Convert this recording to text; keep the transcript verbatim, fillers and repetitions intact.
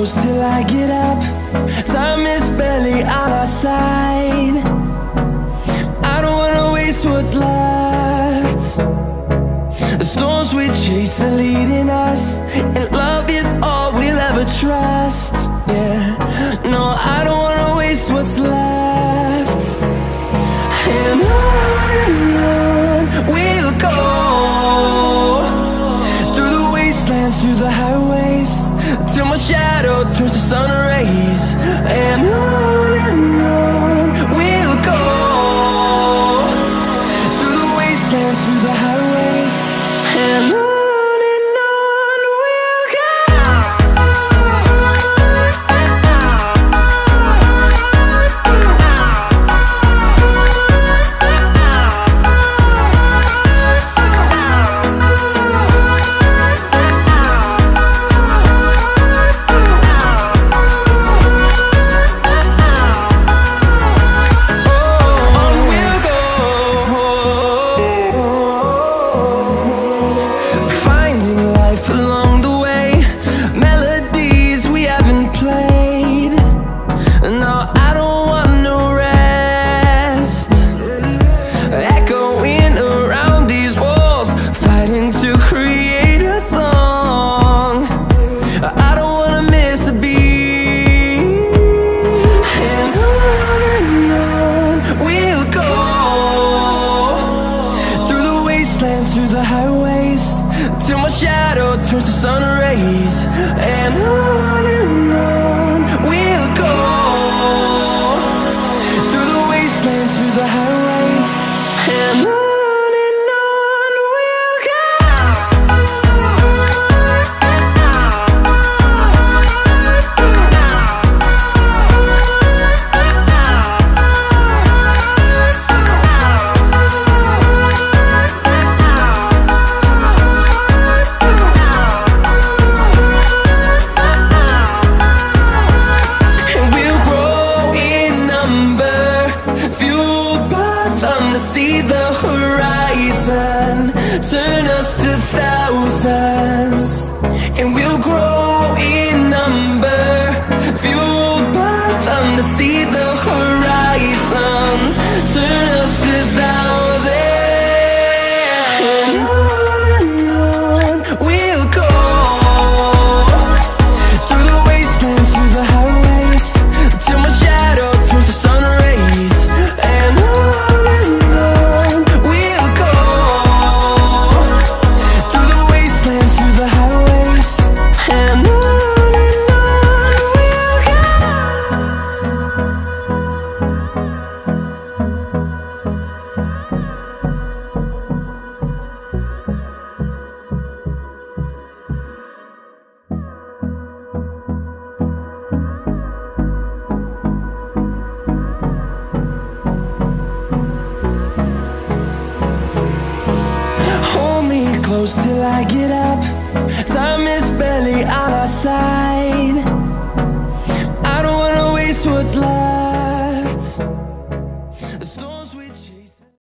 close till I get up. Time is barely on our side. I don't wanna waste what's left. The storms we chase are leading us, and love is all we'll ever trust. Yeah, no, I don't wanna waste what's left. And on and on we'll go, through the wastelands, through the highways, till my shadow turns to sun rays. And on and on we'll go, through the wastelands, through the highways, and on. Through the highways, till my shadow turns to sun rays. And on and on we'll go, through the wastelands, through the highways, and on. See the horizon turn us to thousands, and we'll grow in number, fueled by them. To see the horizon turn us to thousands, and on and on we'll go, through the wastelands, through the highways, till my shadow turns to sun rays. And on close till I get up. Time is barely on our side. I don't wanna waste what's left.